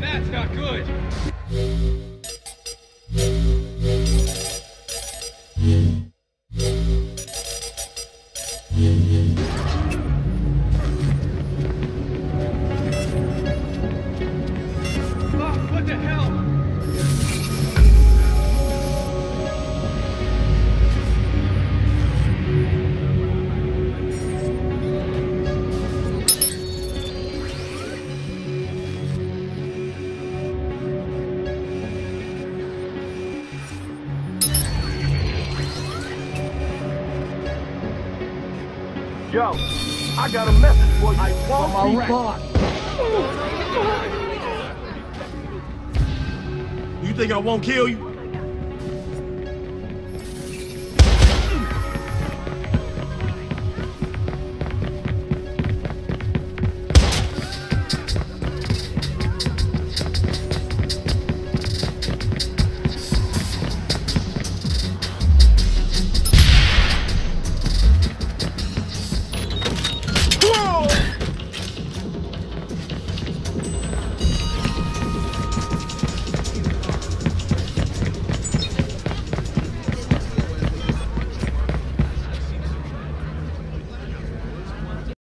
That's not good. What the hell? Yo, I got a message for you. I won't be caught. You think I won't kill you?